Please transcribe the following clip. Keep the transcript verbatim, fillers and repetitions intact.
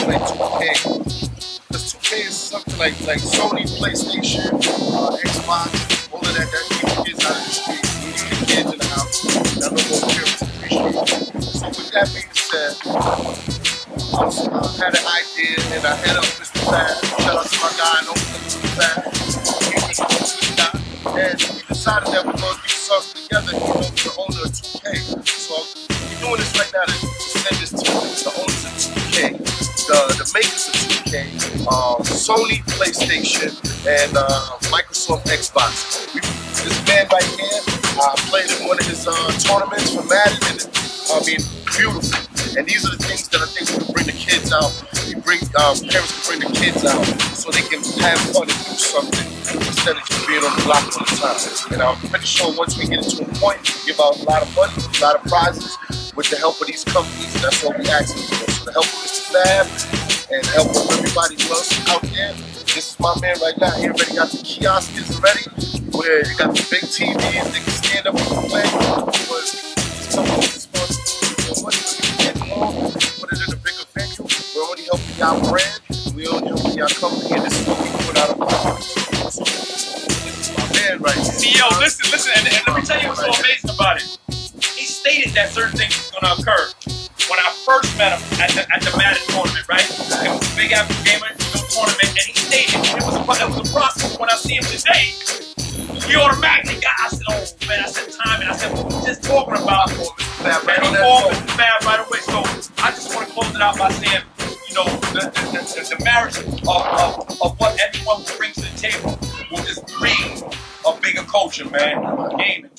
play two K. Because two K is something like like Sony, PlayStation, uh, Xbox, all of that that keeps kids out of the streets. We need the kids in the house. That no more parents appreciate it. So with that being said, I was, uh, had an idea and I had up Mister Fab. Shout out to my guy, no Mister Fab. He was a good guy. And we decided that we're going to do something together, you know, with the owner of two K. So we're doing this right now to, to send this to the owners of two K, the, the makers of two K, um, Sony, PlayStation, and uh, Microsoft Xbox. We, this man right here uh, played in one of his uh, tournaments for Madden, and I mean, beautiful. And these are the things that I think we can bring the kids out. We bring um, parents can bring the kids out so they can have fun and do something instead of just being on the block all the time. And I'm pretty sure once we get into a point, we give out a lot of money, a lot of prizes with the help of these companies. And that's what we asking for. So the help of Mister Fab and the help of everybody else out there. This is my man right now. He already got the kiosks ready, where you got the big T Vs, they can stand up and play. But these companies is supposed to do money. Put it in a bigger venue. We're only helping our brand. We're only helping our company, and this is what we put out of our pocket. So, this is my man right here. See, yo, listen, listen, and, and let me tell you what's so amazing about it. He stated that certain things was going to occur. When I first met him at the, at the Madden tournament, right? It was a big African gamer, you know, tournament, and he stated it was a, it was a process. When I see him today, he automatically got, I said, oh man, I said time, and I said, what we just talking about? And he called Mister Fab right away. So I just want to close it out by saying, you know, the, the, the, the marriage of, of, of what everyone brings to the table will just bring a bigger culture, man, gaming.